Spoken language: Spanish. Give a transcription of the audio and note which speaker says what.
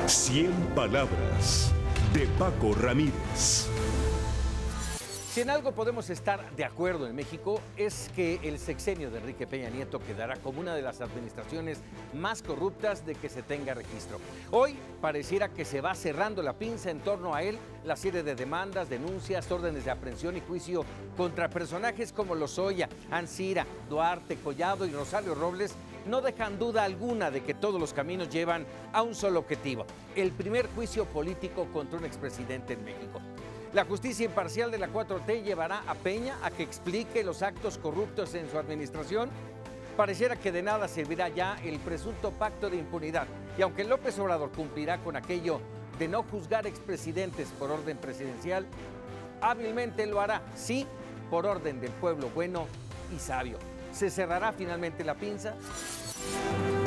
Speaker 1: 100 palabras de Paco Ramírez.
Speaker 2: Si en algo podemos estar de acuerdo en México es que el sexenio de Enrique Peña Nieto quedará como una de las administraciones más corruptas de que se tenga registro. Hoy pareciera que se va cerrando la pinza en torno a él. La serie de demandas, denuncias, órdenes de aprehensión y juicio contra personajes como Lozoya, Ancira, Duarte, Collado y Rosario Robles no dejan duda alguna de que todos los caminos llevan a un solo objetivo: el primer juicio político contra un expresidente en México. La justicia imparcial de la 4T llevará a Peña a que explique los actos corruptos en su administración. Pareciera que de nada servirá ya el presunto pacto de impunidad. Y aunque López Obrador cumplirá con aquello de no juzgar expresidentes por orden presidencial, hábilmente lo hará, sí, por orden del pueblo bueno y sabio. ¿Se cerrará finalmente la pinza?